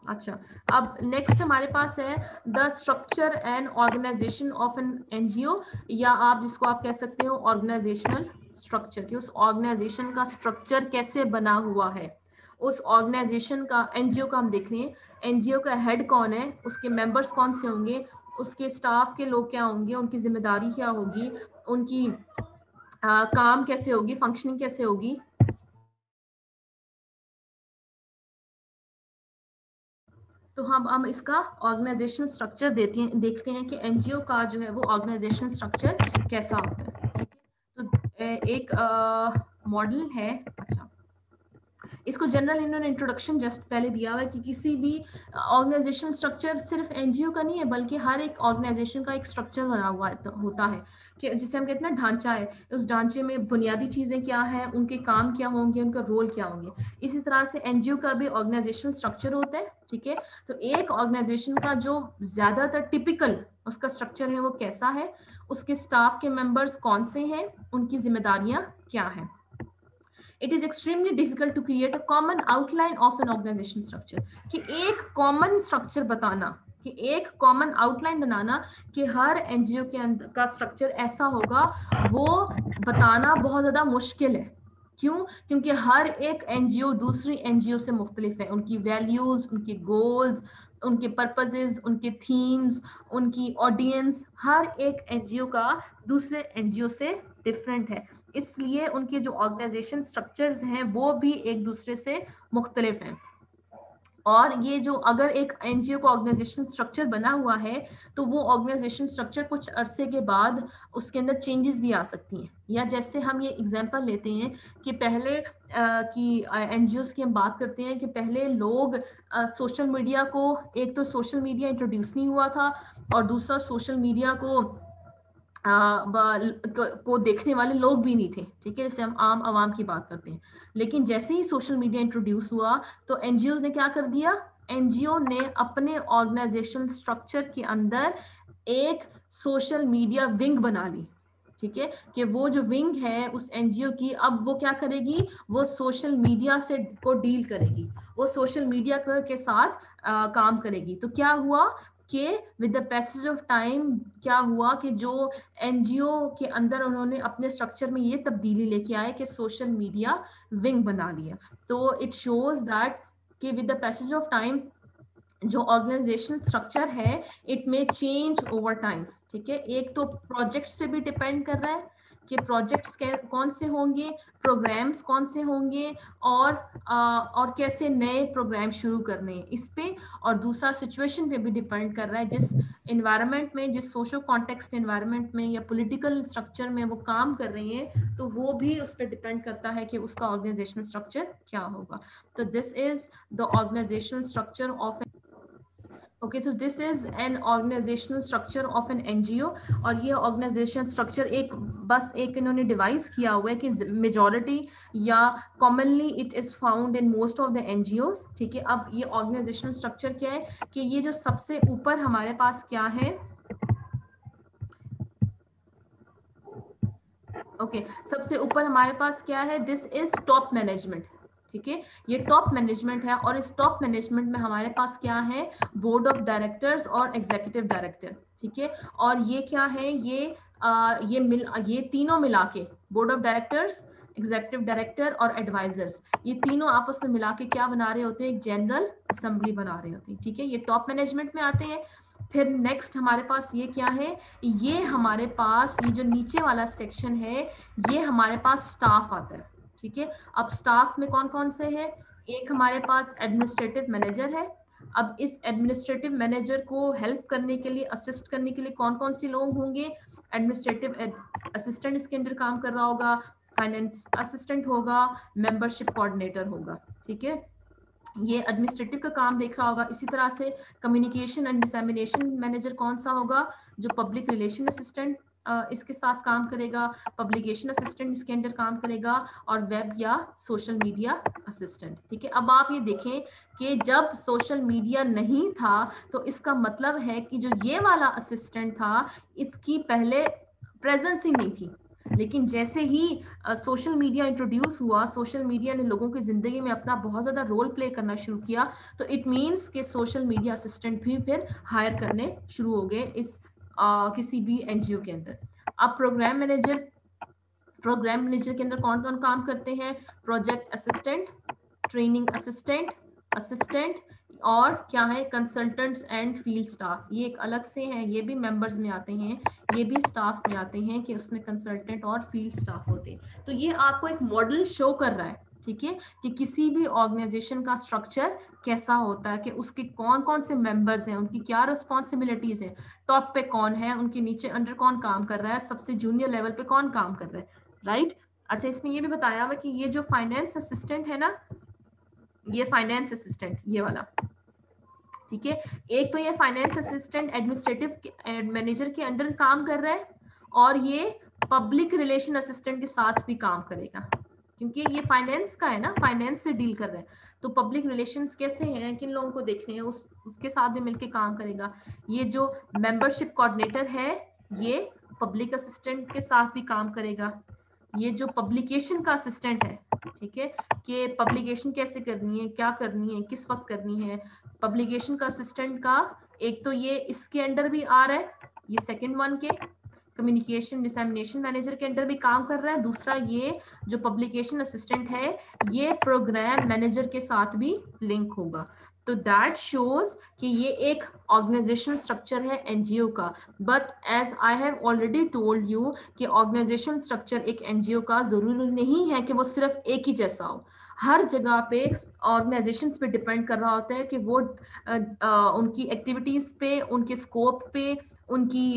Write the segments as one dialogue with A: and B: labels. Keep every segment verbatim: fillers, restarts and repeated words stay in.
A: अच्छा, अब नेक्स्ट हमारे पास है the structure and organisation of an NGO, या आप जिसको आप कह सकते हो ऑर्गेनाइजेशनल स्ट्रक्चर, कि उस ऑर्गेनाइजेशन का स्ट्रक्चर कैसे बना हुआ है। उस ऑर्गेनाइजेशन का, एनजीओ का हम देख रहे हैं, एनजीओ का हेड कौन है, उसके मेंबर्स कौन से होंगे, उसके स्टाफ के लोग क्या होंगे, उनकी जिम्मेदारी क्या होगी, उनकी आ, काम कैसे होगी, फंक्शनिंग कैसे होगी। तो हम हम इसका ऑर्गेनाइजेशनल स्ट्रक्चर देते हैं, देखते हैं कि एनजीओ का जो है वो ऑर्गेनाइजेशनल स्ट्रक्चर कैसा होता है। ठीक है, तो ए- एक मॉडल है। अच्छा, इसको जनरल इन्होंने इंट्रोडक्शन जस्ट पहले दिया हुआ है कि किसी भी ऑर्गेनाइजेशन स्ट्रक्चर सिर्फ एनजीओ का नहीं है, बल्कि हर एक ऑर्गेनाइजेशन का एक स्ट्रक्चर बना हुआ है, तो होता है कि जिसे हम कहते हैं ना ढांचा है। उस ढांचे में बुनियादी चीजें क्या है, उनके काम क्या होंगे, उनका रोल क्या होंगे। इसी तरह से एनजीओ का भी ऑर्गेनाइजेशनल स्ट्रक्चर होता है। ठीक है, तो एक ऑर्गेनाइजेशन का जो ज्यादातर टिपिकल उसका स्ट्रक्चर है वो कैसा है, उसके स्टाफ के मेंबर्स कौन से हैं, उनकी जिम्मेदारियां क्या हैं। It is extremely difficult to create a common outline of an organisation structure, कि एक कॉमन स्ट्रक्चर बताना, कि एक कॉमन आउटलाइन बनाना कि हर एनजीओ के अंदर का स्ट्रक्चर ऐसा होगा, वो बताना बहुत ज्यादा मुश्किल है। क्यों? क्योंकि हर एक एनजीओ दूसरी एनजीओ से मुख्तलिफ है, उनकी वैल्यूज, उनके गोल्स, उनके पर्पसेस, उनके थीम्स, उनकी ऑडियंस, हर एक एनजीओ का दूसरे एनजीओ से डिफरेंट है। इसलिए उनके जो ऑर्गेनाइजेशन स्ट्रक्चर्स हैं वो भी एक दूसरे से मुख्तलिफ हैं। और ये जो अगर एक एनजीओ का ऑर्गेनाइजेशन स्ट्रक्चर बना हुआ है, तो वो ऑर्गेनाइजेशन स्ट्रक्चर कुछ अरसे के बाद उसके अंदर चेंजेस भी आ सकती हैं। या जैसे हम ये एग्जांपल लेते हैं कि पहले आ, की एनजीओ की हम बात करते हैं कि पहले लोग सोशल मीडिया को, एक तो सोशल मीडिया इंट्रोड्यूस नहीं हुआ था, और दूसरा सोशल मीडिया को आ, को देखने वाले लोग भी नहीं थे। ठीक है, जैसे हम आम आवाम की बात करते हैं। लेकिन जैसे ही सोशल मीडिया इंट्रोड्यूस हुआ, तो एनजीओ ने क्या कर दिया, एनजीओ ने अपने ऑर्गेनाइजेशन स्ट्रक्चर के अंदर एक सोशल मीडिया विंग बना ली। ठीक है, कि वो जो विंग है उस एनजीओ की, अब वो क्या करेगी, वो सोशल मीडिया से को डील करेगी, वो सोशल मीडिया के साथ आ, काम करेगी। तो क्या हुआ कि with the passage of time क्या हुआ कि जो एनजीओ के अंदर उन्होंने अपने स्ट्रक्चर में ये तब्दीली लेके आए कि सोशल मीडिया विंग बना लिया। तो इट शोज दैट कि with the passage of time जो ऑर्गेनाइजेशनल स्ट्रक्चर है, इट में चेंज ओवर टाइम। ठीक है, एक तो प्रोजेक्ट्स पे भी डिपेंड कर रहा है कि प्रोजेक्ट्स कौन से होंगे, प्रोग्राम्स कौन से होंगे, और आ, और कैसे नए प्रोग्राम शुरू करने हैं इस पे। और दूसरा सिचुएशन पे भी डिपेंड कर रहा है, जिस इन्वायरमेंट में, जिस सोशल कॉन्टेक्स्ट इन्वायरमेंट में या पॉलिटिकल स्ट्रक्चर में वो काम कर रही हैं, तो वो भी उस पर डिपेंड करता है कि उसका ऑर्गेनाइजेशनल स्ट्रक्चर क्या होगा। तो this is the organisational structure of okay, so this is an organisational structure of an NGO. और ये ऑर्गेनाइजेशन स्ट्रक्चर एक, बस एक इन्होंने डिवाइस किया हुआ है कि मेजॉरिटी या commonly it is found in most of the NGOs. ठीक है, अब ये ऑर्गेनाइजेशनल स्ट्रक्चर क्या है कि ये जो सबसे ऊपर हमारे पास क्या है, ओके okay, सबसे ऊपर हमारे पास क्या है, दिस इज टॉप मैनेजमेंट। ठीक है, ये टॉप मैनेजमेंट है, और इस टॉप मैनेजमेंट में हमारे पास क्या है, बोर्ड ऑफ डायरेक्टर्स और एग्जीक्यूटिव डायरेक्टर। ठीक है, और ये क्या है, ये आ, ये मिल ये तीनों मिला के, board of directors, executive director और एडवाइजर्स, ये तीनों आपस में मिला के क्या बना रहे होते हैं, एक जनरल असेंबली बना रहे होते हैं। ठीक है, ये टॉप मैनेजमेंट में आते हैं। फिर नेक्स्ट हमारे पास ये क्या है, ये हमारे पास ये जो नीचे वाला सेक्शन है, ये हमारे पास स्टाफ आता है। ठीक है, अब स्टाफ में कौन कौन से हैं, एक हमारे पास एडमिनिस्ट्रेटिव मैनेजर है। अब इस एडमिनिस्ट्रेटिव मैनेजर को हेल्प करने के लिए, असिस्ट करने के लिए कौन कौन से लोग होंगे, एडमिनिस्ट्रेटिव असिस्टेंट इसके अंदर काम कर रहा होगा, फाइनेंस असिस्टेंट होगा, मेंबरशिप कोऑर्डिनेटर होगा। ठीक है, ये एडमिनिस्ट्रेटिव का काम देख रहा होगा। इसी तरह से कम्युनिकेशन एंड डिसमिनेशन मैनेजर कौन सा होगा, जो पब्लिक रिलेशन असिस्टेंट इसके साथ काम करेगा, पब्लिकेशन असिस्टेंट इसके अंदर काम करेगा, और वेब या सोशल मीडिया असिस्टेंट। ठीक है, अब आप ये देखें कि जब सोशल मीडिया नहीं था, तो इसका मतलब है कि जो ये वाला असिस्टेंट था, इसकी पहले प्रेजेंस ही नहीं थी। लेकिन जैसे ही सोशल मीडिया इंट्रोड्यूस हुआ, सोशल मीडिया ने लोगों की जिंदगी में अपना बहुत ज्यादा रोल प्ले करना शुरू किया, तो इट मीन्स कि सोशल मीडिया असिस्टेंट भी फिर हायर करने शुरू हो गए इस uh, किसी भी एनजीओ के अंदर। अब प्रोग्राम मैनेजर प्रोग्राम मैनेजर के अंदर कौन कौन काम करते हैं? Project assistant, training assistant, assistant और क्या है, कंसल्टेंट्स एंड फील्ड स्टाफ। ये एक अलग से हैं, ये भी मेंबर्स में आते हैं, ये भी स्टाफ में आते हैं कि उसमें कंसल्टेंट और फील्ड स्टाफ होते हैं। तो ये आपको एक मॉडल शो कर रहा है, ठीक है, कि किसी भी ऑर्गेनाइजेशन का स्ट्रक्चर कैसा होता है, कि उसके कौन कौन से मेंबर्स हैं, उनकी क्या रिस्पॉन्सिबिलिटीज हैं, टॉप पे कौन है, उनके नीचे अंडर कौन काम कर रहा है, सबसे जूनियर लेवल पे कौन काम कर रहा है, राइट। अच्छा, इसमें ये भी बताया हुआ कि ये जो फाइनेंस असिस्टेंट है ना, ये फाइनेंस असिस्टेंट ये वाला, ठीक है, एक तो ये फाइनेंस असिस्टेंट एडमिनिस्ट्रेटिव मैनेजर के अंडर काम कर रहा है, और ये पब्लिक रिलेशन असिस्टेंट के साथ भी काम करेगा, क्योंकि ये फाइनेंस का है ना, फाइनेंस से डील कर रहा है, तो पब्लिक रिलेशंस कैसे हैं, किन लोगों को देखने हैं, उस उसके साथ भी मिलके काम करेगा। ये जो मेंबरशिप कोऑर्डिनेटर है, ये पब्लिक असिस्टेंट के साथ भी काम करेगा। ये जो पब्लिकेशन का असिस्टेंट है, ठीक है, कि पब्लिकेशन कैसे करनी है, क्या करनी है, किस वक्त करनी है, पब्लिकेशन का असिस्टेंट का एक तो ये इसके अंडर भी आ रहा है, ये सेकंड वन के कम्युनिकेशन डिसेमिनेशन मैनेजर के अंडर भी काम कर रहा है। दूसरा, ये जो पब्लिकेशन असिस्टेंट है, ये प्रोग्राम मैनेजर के साथ भी लिंक होगा। तो दैट शोज कि ये एक ऑर्गेनाइजेशनल स्ट्रक्चर है एनजीओ का। But as I have already told you कि ऑर्गेनाइजेशन स्ट्रक्चर एक एनजीओ का जरूरी नहीं है कि वो सिर्फ एक ही जैसा हो, हर जगह पे ऑर्गेनाइजेशंस पे डिपेंड कर रहा होता है कि वो आ, आ, उनकी एक्टिविटीज पे, उनके स्कोप पे, उनकी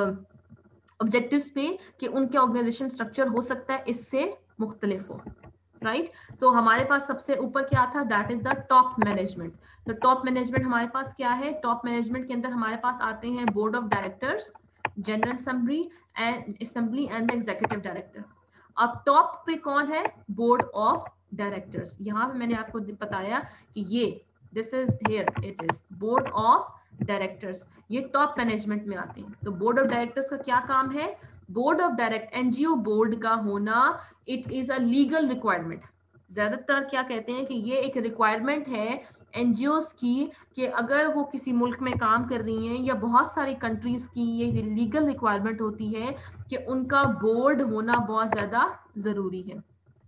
A: ऑब्जेक्टिव्स पे, कि उनके ऑर्गेनाइजेशन स्ट्रक्चर हो सकता है इससे मुख्तलिफ हो, राइट। सो हमारे पास सबसे ऊपर क्या था, that is the top management. तो टॉप मैनेजमेंट हमारे पास क्या है, टॉप मैनेजमेंट के अंदर हमारे पास आते हैं board of directors, general assembly and assembly and the executive director. अब टॉप पे कौन है, बोर्ड ऑफ डायरेक्टर्स। यहाँ पे मैंने आपको बताया कि ये this is here it is board of directors, ये टॉप मैनेजमेंट में आते हैं। तो बोर्ड ऑफ डायरेक्टर्स का क्या काम है, board of direct NGO board का होना it is a legal requirement. ज्यादातर क्या कहते हैं कि ये एक रिक्वायरमेंट है एनजीओस की, कि अगर वो किसी मुल्क में काम कर रही हैं या बहुत सारी कंट्रीज की ये लीगल रिक्वायरमेंट होती है कि उनका बोर्ड होना बहुत ज्यादा जरूरी है।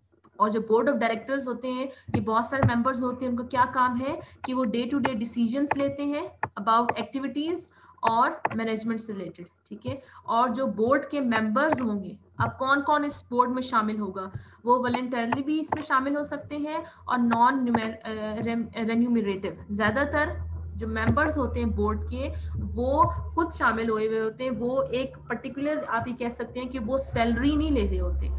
A: और जो बोर्ड ऑफ डायरेक्टर्स होते हैं, ये बहुत सारे मेंबर्स होते हैं, उनका क्या काम है कि वो डे टू डे डिसीजंस लेते हैं अबाउट एक्टिविटीज और मैनेजमेंट से रिलेटेड, ठीक है। और जो बोर्ड के मेंबर्स होंगे, अब कौन कौन इस बोर्ड में शामिल होगा, वो वॉलंटरली भी इसमें शामिल हो सकते हैं और नॉन रेन्यूमरेटिव। ज्यादातर जो मेंबर्स होते हैं बोर्ड के, वो खुद शामिल हुए हुए होते हैं, वो एक पर्टिकुलर आप ये कह सकते हैं कि वो सैलरी नहीं ले रहे होते,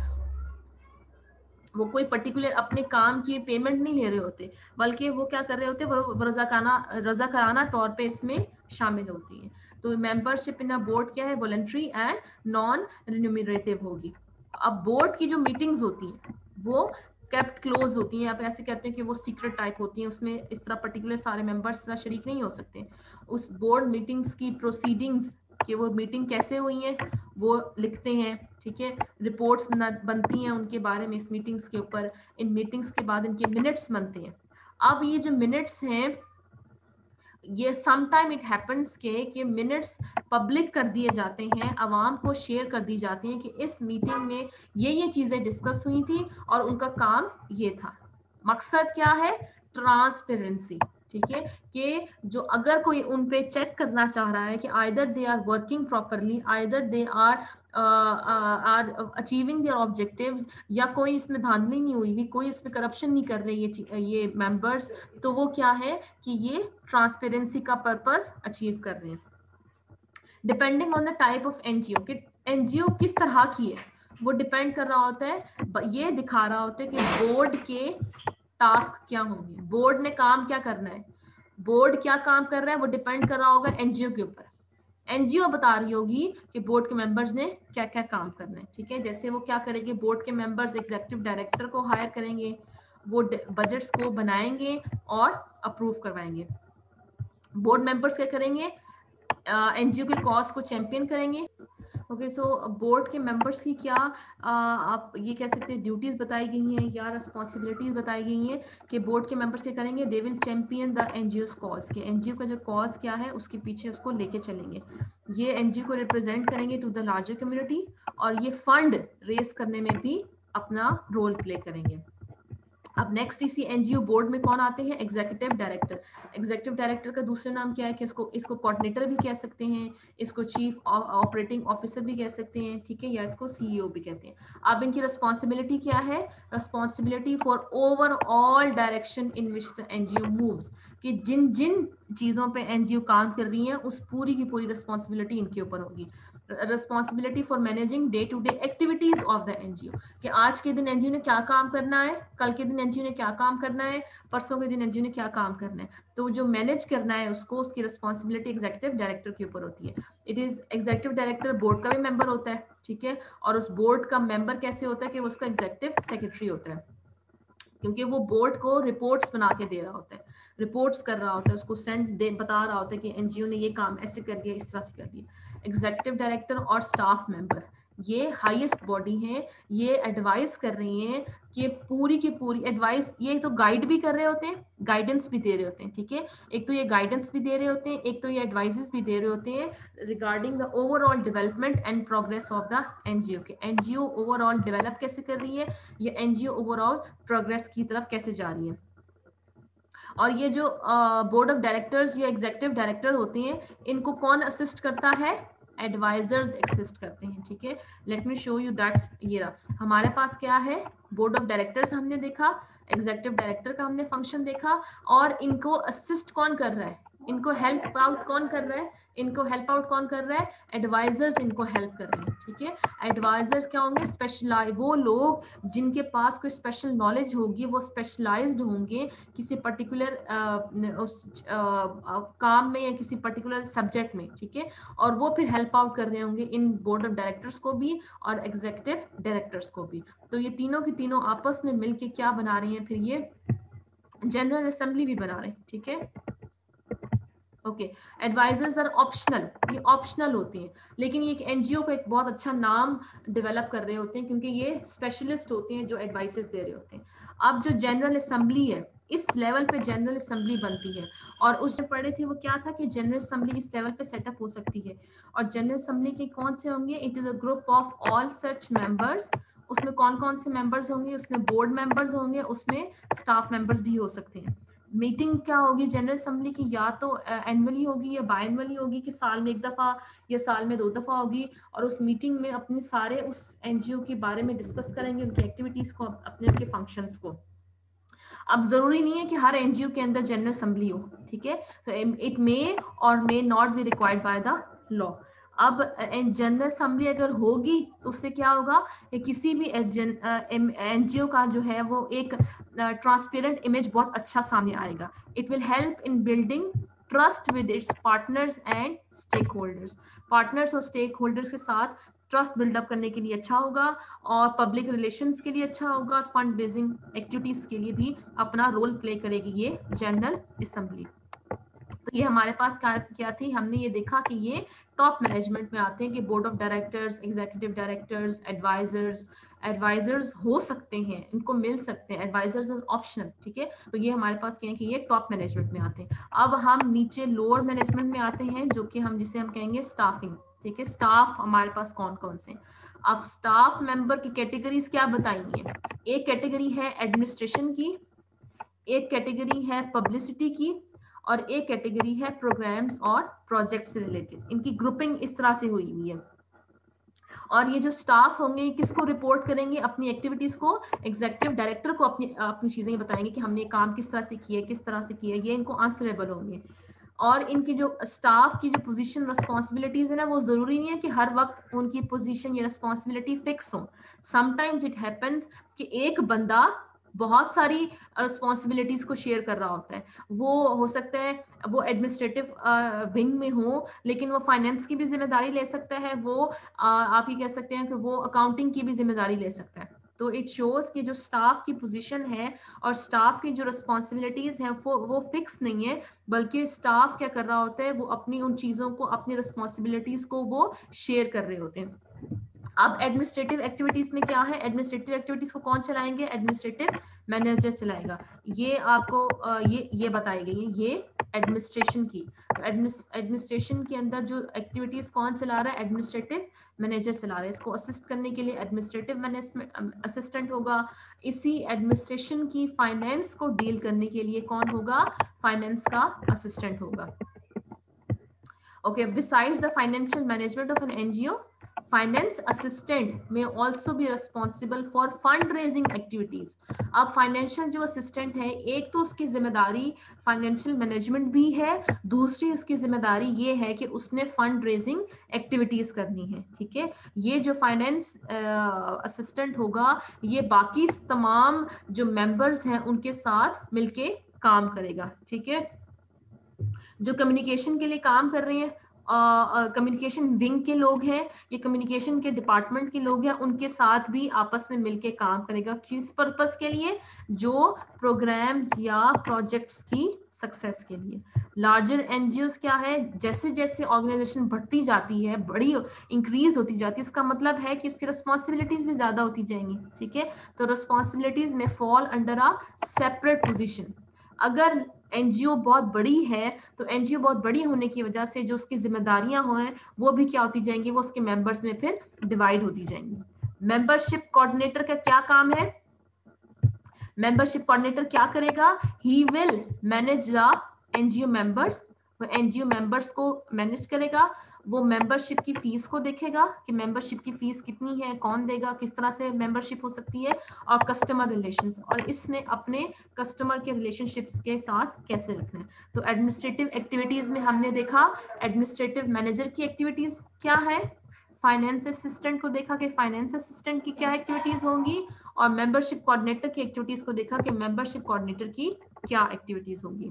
A: वो कोई पर्टिकुलर अपने काम की पेमेंट नहीं ले रहे होते, बल्कि वो क्या कर रहे होते, वो रजाकाना रजाकाराना तौर पे इसमें शामिल होती है। तो मेंबरशिप इन अ बोर्ड क्या है, वॉलंटरी एंड नॉन रिन्यूमरेटिव होगी। अब बोर्ड की जो मीटिंग्स होती हैं वो केप्ट क्लोज होती हैं, आप ऐसे कहते हैं कि वो सीक्रेट टाइप होती हैं, उसमें इस तरह पर्टिकुलर सारे मेंबर्स तरह शरीक नहीं हो सकते। उस बोर्ड मीटिंग्स की प्रोसीडिंग्स, कि वो मीटिंग कैसे हुई है वो लिखते हैं, ठीक है, रिपोर्ट्स बनती हैं उनके बारे में इस मीटिंग्स के ऊपर, इन मीटिंग्स के बाद इनके मिनट्स बनते हैं। अब ये जो मिनट्स हैं, ये सम टाइम इट हैपेंस के कि मिनट्स पब्लिक कर दिए जाते हैं, आवाम को शेयर कर दी जाती हैं कि इस मीटिंग में ये ये चीजें डिस्कस हुई थी और उनका काम ये था। मकसद क्या है, ट्रांसपेरेंसी, ठीक है, कि जो अगर कोई उन पे चेक करना चाह रहा है कि either they are working properly, either they are are achieving their objectives, या कोई इसमें धांधली नहीं हुई हुई, कोई इसमें करप्शन नहीं कर रहे ये ये मेंबर्स, तो वो क्या है कि ये ट्रांसपेरेंसी का पर्पस अचीव कर रहे हैं। Depending on the type of NGO, कि एनजीओ किस तरह की है वो डिपेंड कर रहा होता है, ये दिखा रहा होता है कि बोर्ड के टास्क क्या होंगे, बोर्ड ने काम क्या करना है, बोर्ड क्या काम कर रहा है, वो डिपेंड कर रहा होगा एनजीओ के ऊपर। एनजीओ बता रही होगी कि बोर्ड के मेंबर्स ने क्या क्या काम करना है, ठीक है। जैसे वो क्या करेंगे, बोर्ड के मेंबर्स एग्जीक्यूटिव डायरेक्टर को हायर करेंगे, वो बजट्स को बनाएंगे और अप्रूव करवाएंगे। बोर्ड मेंबर्स क्या करेंगे, एनजीओ के कॉज को चैंपियन करेंगे, ओके, सो बोर्ड के मेंबर्स की क्या आ, आप ये कह सकते हैं ड्यूटीज बताई गई हैं या रिस्पॉन्सिबिलिटीज बताई गई हैं कि बोर्ड के मेंबर्स क्या करेंगे, they will champion the NGO cause, के एनजीओ का जो कॉज क्या है उसके पीछे उसको लेके चलेंगे, ये एनजीओ को रिप्रेजेंट करेंगे टू द लार्जर कम्युनिटी, और ये फंड रेस करने में भी अपना रोल प्ले करेंगे। अब नेक्स्ट इसी एनजीओ बोर्ड में कौन आते हैं, एग्जीक्यूटिव डायरेक्टर। एग्जीक्यूटिव डायरेक्टर का दूसरा नाम क्या है कि इसको इसको कोऑर्डिनेटर भी कह सकते हैं, इसको चीफ ऑपरेटिंग ऑफिसर भी कह सकते हैं, ठीक है, या इसको सीईओ भी कहते हैं। अब इनकी रिस्पॉन्सिबिलिटी क्या है, responsibility for overall direction in which the NGO moves, कि जिन जिन चीजों पे एनजीओ काम कर रही है उस पूरी की पूरी रिस्पॉन्सिबिलिटी इनके ऊपर होगी। Responsibility for managing day to day activities of the NGO, कि आज के दिन एनजीओ ने क्या काम करना है, कल के दिन एनजीओ ने क्या काम करना है, परसों के दिन एनजीओ ने क्या काम करना है, तो जो मैनेज करना है उसको, उसकी रिस्पॉन्सिबिलिटी एग्जीक्यूटिव डायरेक्टर के ऊपर होती है। It is executive director board का भी मेंबर होता है, ठीक है, और उस बोर्ड का मेंबर कैसे होता है कि वो उसका एग्जीक्यूटिव सेक्रेटरी होता है, क्योंकि वो बोर्ड को रिपोर्ट्स बना के दे रहा होता है, रिपोर्ट्स कर रहा होता है, उसको सेंड दे बता रहा होता है कि एनजीओ ने ये काम ऐसे कर दिया, इस तरह से कर दिया। एग्जीक्यूटिव डायरेक्टर और स्टाफ मेंबर ये हाईएस्ट बॉडी है, ये एडवाइस कर रही हैं कि पूरी की पूरी एडवाइस, ये तो गाइड भी कर रहे होते हैं, गाइडेंस भी दे रहे होते हैं, ठीक है, एक तो ये गाइडेंस भी दे रहे होते हैं, एक तो ये एडवाइसेस भी दे रहे होते हैं regarding the overall development and progress of the NGO, के एनजीओ ओवरऑल डेवलप कैसे कर रही है, ये एनजीओ ओवरऑल प्रोग्रेस की तरफ कैसे जा रही है। और ये जो बोर्ड ऑफ डायरेक्टर्स या एग्जीक्यूटिव डायरेक्टर होते हैं, इनको कौन असिस्ट करता है, एडवाइजर्स असिस्ट करते हैं, ठीक है। Let me show you that's, ये रहा हमारे पास क्या है, बोर्ड ऑफ डायरेक्टर्स हमने देखा, एग्जीक्यूटिव डायरेक्टर का हमने फंक्शन देखा, और इनको असिस्ट कौन कर रहा है, इनको हेल्प आउट कौन कर रहा है, इनको हेल्प आउट कौन कर रहा है, एडवाइजर्स इनको हेल्प कर रहे हैं, ठीक है। एडवाइजर्स क्या होंगे, स्पेशलाइज, वो लोग जिनके पास कोई स्पेशल नॉलेज होगी, वो स्पेशलाइज्ड होंगे किसी पर्टिकुलर उस आ, आ, काम में या किसी पर्टिकुलर सब्जेक्ट में, ठीक है, और वो फिर हेल्प आउट कर रहे होंगे इन बोर्ड ऑफ डायरेक्टर्स को भी और एग्जीक्यूटिव डायरेक्टर्स को भी। तो ये तीनों की तीनों आपस में मिलके क्या बना रही हैं, फिर ये जनरल असेंबली भी बना रहे हैं, ठीक है। ओके, एडवाइजर्स आर ऑप्शनल, ये ऑप्शनल होती हैं, लेकिन ये एक एनजीओ को एक बहुत अच्छा नाम डेवलप कर रहे होते हैं, क्योंकि ये स्पेशलिस्ट होते हैं जो एडवाइसेस दे रहे होते हैं। अब जो जनरल असेंबली है, इस लेवल पे जनरल असेंबली बनती है, और उस जो पढ़े थे वो क्या था कि जनरल असेंबली इस लेवल पे सेटअप हो सकती है, और जनरल असेंबली के कौन से होंगे, it is a group of all such members, उसमें कौन कौन से मेंबर्स होंगे, उसमें बोर्ड मेंबर्स होंगे, उसमें स्टाफ मेंबर्स भी हो सकते हैं। मीटिंग क्या होगी जनरल असेंबली की, या तो एनुअली होगी या बायनुअली होगी, कि साल में एक दफा या साल में दो दफा होगी, और उस मीटिंग में अपने सारे उस एनजीओ के बारे में डिस्कस करेंगे, उनकी एक्टिविटीज को, अपने उनके फंक्शंस को। अब जरूरी नहीं है कि हर एनजीओ के अंदर जनरल असेंबली हो, ठीक है, इट मे और may not be required by the law. अब जनरल असेंबली अगर होगी तो उससे क्या होगा, किसी भी एनजीओ का जो है वो एक ट्रांसपेरेंट इमेज बहुत अच्छा सामने आएगा। It will help in building trust with its partners and stakeholders, partners और स्टेक होल्डर्स के साथ ट्रस्ट बिल्डअप करने के लिए अच्छा होगा, और पब्लिक रिलेशंस के लिए अच्छा होगा, और फंड रेजिंग एक्टिविटीज के लिए भी अपना रोल प्ले करेगी ये जनरल असेंबली। तो ये हमारे पास क्या क्या थी, हमने ये देखा कि ये टॉप मैनेजमेंट में आते हैं, कि board of directors, executive directors, advisors, advisors हो सकते हैं, इनको मिल सकते हैं, एडवाइजर्स ऑप्शनल, ठीक है। तो ये हमारे पास क्या है कि ये टॉप मैनेजमेंट में आते हैं। अब हम नीचे लोअर मैनेजमेंट में आते हैं, जो कि हम जिसे हम कहेंगे स्टाफिंग, ठीक है। स्टाफ हमारे पास कौन कौन से, अब स्टाफ मेंबर की कैटेगरीज क्या बताई है, एक कैटेगरी है एडमिनिस्ट्रेशन की, एक कैटेगरी है पब्लिसिटी की, और एक कैटेगरी है प्रोग्राम्स और प्रोजेक्ट से रिलेटेड। इनकी ग्रुपिंग इस तरह से हुई हुई है। और ये जो स्टाफ होंगे किसको रिपोर्ट करेंगे, अपनी एक्टिविटीज को एग्जीक्यूटिव डायरेक्टर को अपनी अपनी चीजें बताएंगे कि हमने काम किस तरह से किया, किस तरह से किया, ये इनको आंसरेबल होंगे। और इनकी जो स्टाफ की जो पोजीशन रिस्पॉन्सिबिलिटीज है ना, वो जरूरी नहीं है कि हर वक्त उनकी पोजीशन या रिस्पॉन्सिबिलिटी फिक्स हो। समटाइम्स इट हैपेंस कि एक बंदा बहुत सारी रिस्पॉन्सिबिलिटीज को शेयर कर रहा होता है, वो हो सकता है वो एडमिनिस्ट्रेटिव विंग में हो, लेकिन वो फाइनेंस की भी जिम्मेदारी ले सकता है, वो आ, आप ये कह सकते हैं कि वो अकाउंटिंग की भी जिम्मेदारी ले सकता है, तो इट शोज कि जो स्टाफ की पोजीशन है और स्टाफ की जो रिस्पॉन्सिबिलिटीज हैं वो वो फिक्स नहीं है, बल्कि स्टाफ क्या कर रहा होता है, वो अपनी उन चीजों को, अपनी रिस्पॉन्सिबिलिटीज को वो शेयर कर रहे होते हैं। अब एडमिनिस्ट्रेटिव एक्टिविटीज में क्या है, एडमिनिस्ट्रेटिव एक्टिविटीज को कौन चलाएंगे, एडमिनिस्ट्रेटिव मैनेजर चलाएगा। ये आपको अ, ये ये बताई गई है, ये एडमिनिस्ट्रेशन की। तो एडमिनिस्ट्रेशन के अंदर जो एक्टिविटीज कौन चला रहा है, एडमिनिस्ट्रेटिव मैनेजर चला रहा है। इसको असिस्ट करने के लिए एडमिनिस्ट्रेटिव मैनेजमेंट असिस्टेंट होगा। इसी एडमिनिस्ट्रेशन की फाइनेंस को डील करने के लिए कौन होगा, फाइनेंस का असिस्टेंट होगा। Okay, besides the financial management of an N G O, finance assistant may also be responsible for fundraising activities. अब फाइनेंशियल जो असिस्टेंट है, एक तो उसकी जिम्मेदारी फाइनेंशियल मैनेजमेंट भी है, दूसरी उसकी जिम्मेदारी ये है कि उसने फंड रेजिंग एक्टिविटीज करनी है। ठीक है, ये जो फाइनेंस असिस्टेंट होगा, ये बाकी तमाम जो मेंबर्स हैं उनके साथ मिलके काम करेगा। ठीक है, जो कम्युनिकेशन के लिए काम कर रहे हैं, कम्युनिकेशन uh, विंग uh, के लोग हैं, ये कम्युनिकेशन के डिपार्टमेंट के लोग हैं, उनके साथ भी आपस में मिलके काम करेगा। किस पर्पस के लिए, जो प्रोग्राम्स या प्रोजेक्ट्स की सक्सेस के लिए। लार्जर एनजीओ क्या है, जैसे जैसे ऑर्गेनाइजेशन बढ़ती जाती है, बड़ी इंक्रीज होती जाती है, इसका मतलब है कि उसकी रिस्पॉन्सिबिलिटीज भी ज्यादा होती जाएंगी। ठीक है, तो रिस्पॉन्सिबिलिटीज में fall under a separate position. अगर एनजीओ बहुत बड़ी है तो एनजीओ बहुत बड़ी होने की वजह से जो उसकी जिम्मेदारियां हो हैं वो भी क्या होती जाएंगी, वो उसके मेंबर्स में फिर डिवाइड होती जाएंगी। मेंबरशिप कोऑर्डिनेटर का क्या काम है, मेंबरशिप कोऑर्डिनेटर क्या करेगा, he will manage the NGO members, वो एनजीओ मेंबर्स को मैनेज करेगा। वो मेंबरशिप की फीस को देखेगा कि मेंबरशिप की फीस कितनी है, कौन देगा, किस तरह से मेंबरशिप हो सकती है, और कस्टमर रिलेशंस, और इसने अपने कस्टमर के रिलेशनशिप्स के साथ कैसे रखना है। तो एडमिनिस्ट्रेटिव एक्टिविटीज में हमने देखा एडमिनिस्ट्रेटिव मैनेजर की एक्टिविटीज क्या है, फाइनेंस असिस्टेंट को देखा कि फाइनेंस असिस्टेंट की क्या एक्टिविटीज होंगी, और मेंबरशिप कोऑर्डिनेटर की एक्टिविटीज को देखा कि मेंबरशिप कोऑर्डिनेटर की क्या एक्टिविटीज होंगी।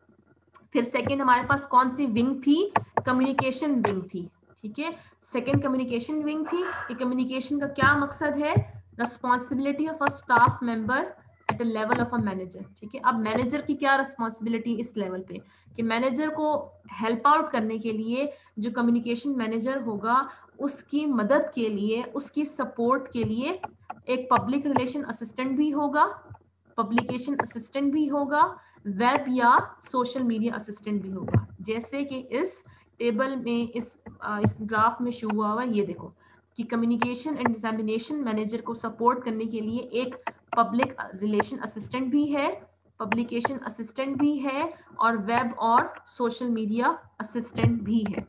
A: फिर सेकंड हमारे पास कौन सी विंग थी, कम्युनिकेशन विंग थी। ठीक है, सेकंड कम्युनिकेशन विंग थी। ये कम्युनिकेशन का क्या मकसद है, responsibility of a staff member at a level of a manager. ठीक है, अब मैनेजर की क्या रिस्पॉन्सिबिलिटी इस लेवल पे, कि मैनेजर को हेल्प आउट करने के लिए जो कम्युनिकेशन मैनेजर होगा, उसकी मदद के लिए, उसकी सपोर्ट के लिए एक पब्लिक रिलेशन असिस्टेंट भी होगा, पब्लिकेशन असिस्टेंट भी होगा, वेब या सोशल मीडिया असिस्टेंट भी होगा। जैसे कि इस टेबल में, इस इस ग्राफ में शो हुआ हुआ, ये देखो कि कम्युनिकेशन एंड डिसेमिनेशन मैनेजर को सपोर्ट करने के लिए एक पब्लिक रिलेशन असिस्टेंट भी है, पब्लिकेशन असिस्टेंट भी है, और वेब और सोशल मीडिया असिस्टेंट भी है।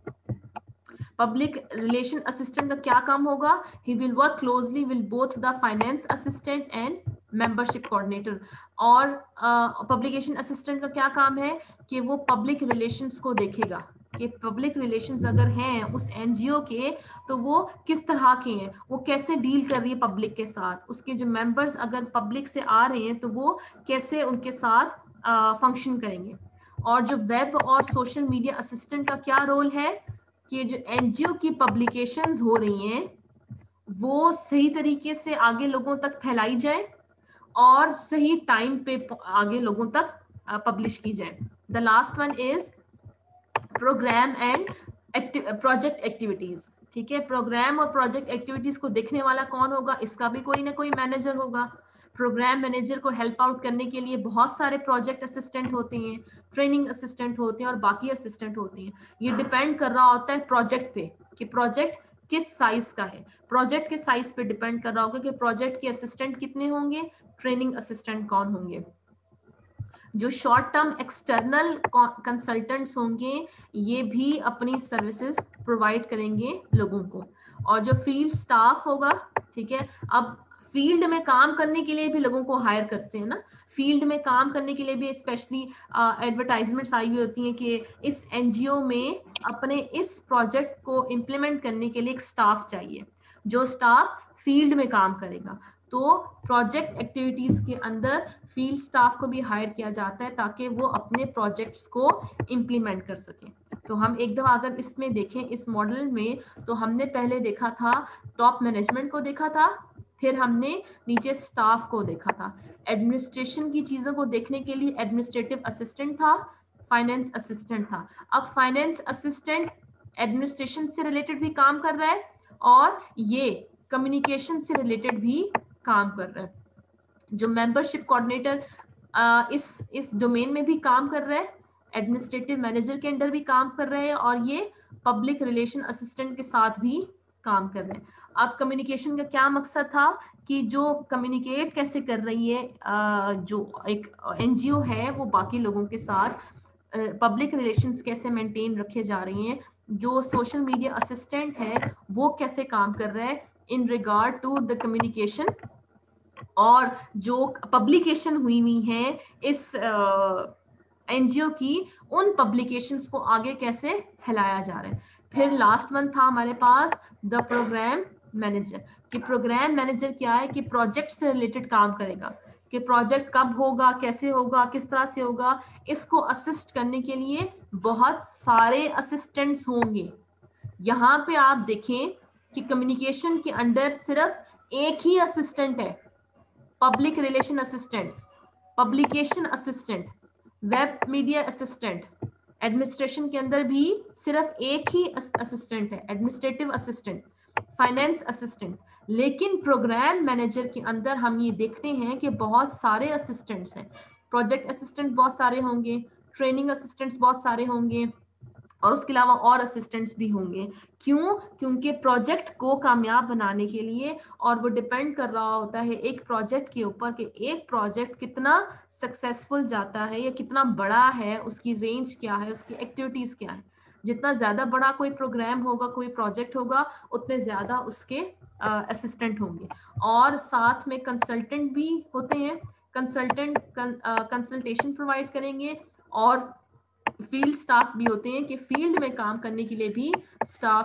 A: पब्लिक रिलेशन असिस्टेंट का क्या काम होगा, he will work closely with both the finance assistant and membership coordinator. और पब्लिकेशन uh, असिस्टेंट का क्या काम है कि वो पब्लिक रिलेशंस को देखेगा कि पब्लिक रिलेशंस अगर हैं उस एनजीओ के, तो वो किस तरह के हैं, वो कैसे डील कर रही है पब्लिक के साथ, उसके जो मेंबर्स अगर पब्लिक से आ रहे हैं तो वो कैसे उनके साथ फंक्शन uh, करेंगे। और जो वेब और सोशल मीडिया असिस्टेंट का क्या रोल है कि जो एनजीओ की पब्लिकेशंस हो रही हैं वो सही तरीके से आगे लोगों तक फैलाई जाए और सही टाइम पे आगे लोगों तक पब्लिश की जाए। The last one is programme and project activities. ठीक है, प्रोग्राम और प्रोजेक्ट एक्टिविटीज को देखने वाला कौन होगा, इसका भी कोई ना कोई मैनेजर होगा। प्रोग्राम मैनेजर को हेल्प आउट करने के लिए बहुत सारे प्रोजेक्ट असिस्टेंट होते हैं, ट्रेनिंग असिस्टेंट होते हैं और बाकी असिस्टेंट होते हैं। ये डिपेंड कर रहा होता है प्रोजेक्ट पे कि प्रोजेक्ट किस साइज का है, प्रोजेक्ट के साइज पे डिपेंड कर रहा होगा कि प्रोजेक्ट के असिस्टेंट कितने होंगे, ट्रेनिंग असिस्टेंट कौन होंगे। जो शॉर्ट टर्म एक्सटर्नल कंसल्टेंट्स होंगे ये भी अपनी सर्विसेज प्रोवाइड करेंगे लोगों को। और जो फील्ड स्टाफ होगा, ठीक है, अब फील्ड में काम करने के लिए भी लोगों को हायर करते हैं ना, फील्ड में काम करने के लिए भी स्पेशली एडवर्टाइजमेंट्स आई हुई होती हैं कि इस एनजीओ में अपने इस प्रोजेक्ट को इम्प्लीमेंट करने के लिए एक स्टाफ चाहिए, जो स्टाफ फील्ड में काम करेगा। तो प्रोजेक्ट एक्टिविटीज के अंदर फील्ड स्टाफ को भी हायर किया जाता है ताकि वो अपने प्रोजेक्ट्स को इम्प्लीमेंट कर सकें। तो हम एक दफा अगर इसमें देखें, इस मॉडल में, तो हमने पहले देखा था टॉप मैनेजमेंट को देखा था, फिर हमने नीचे स्टाफ को देखा था। एडमिनिस्ट्रेशन की चीजों को देखने के लिए एडमिनिस्ट्रेटिव असिस्टेंट था, फाइनेंस असिस्टेंट था। अब फाइनेंस असिस्टेंट एडमिनिस्ट्रेशन से रिलेटेड भी काम कर रहा है और ये कम्युनिकेशन से रिलेटेड भी काम कर रहा है। जो मेंबरशिप कोऑर्डिनेटर इस इस डोमेन में भी काम कर रहा है, एडमिनिस्ट्रेटिव मैनेजर के अंडर भी काम कर रहे हैं और ये पब्लिक रिलेशन असिस्टेंट के साथ भी काम कर रहे हैं। अब कम्युनिकेशन का क्या मकसद था कि जो कम्युनिकेट कैसे कर रही है जो एक एनजीओ है वो बाकी लोगों के साथ, पब्लिक रिलेशंस कैसे मेंटेन रखे जा रही हैं, जो सोशल मीडिया असिस्टेंट है वो कैसे काम कर रहा है in regard to the communication, और जो पब्लिकेशन हुई हुई है इस एनजीओ की उन पब्लिकेशंस को आगे कैसे फैलाया जा रहा है। फिर लास्ट वन था हमारे पास द प्रोग्राम मैनेजर, कि प्रोग्राम मैनेजर क्या है कि प्रोजेक्ट से रिलेटेड काम करेगा, कि प्रोजेक्ट कब होगा, कैसे होगा, किस तरह से होगा, इसको असिस्ट करने के लिए बहुत सारे असिस्टेंट्स होंगे। यहाँ पे आप देखें कि कम्युनिकेशन के अंडर सिर्फ एक ही असिस्टेंट है, public relation assistant, publication assistant, web media assistant. Administration के अंदर भी सिर्फ एक ही असिस्टेंट है, एडमिनिस्ट्रेटिव असिस्टेंट, फाइनेंस असिस्टेंट। लेकिन प्रोग्राम मैनेजर के अंदर हम ये देखते हैं कि बहुत सारे असिस्टेंट्स हैं, प्रोजेक्ट असिस्टेंट बहुत सारे होंगे, ट्रेनिंग असिस्टेंट्स बहुत सारे होंगे और उसके अलावा और असिस्टेंट्स भी होंगे। क्यों? क्योंकि प्रोजेक्ट को कामयाब बनाने के लिए, और वो डिपेंड कर रहा होता है एक प्रोजेक्ट के ऊपर कि एक प्रोजेक्ट कितना सक्सेसफुल जाता है या कितना बड़ा है, उसकी रेंज क्या है, उसकी एक्टिविटीज क्या है। जितना ज्यादा बड़ा कोई प्रोग्राम होगा, कोई प्रोजेक्ट होगा, उतने ज्यादा उसके असिस्टेंट uh, होंगे। और साथ में कंसल्टेंट भी होते हैं, कंसल्टेंट कंसल्टेशन प्रोवाइड करेंगे, और फील्ड स्टाफ भी होते हैं कि फील्ड में काम करने के लिए भी स्टाफ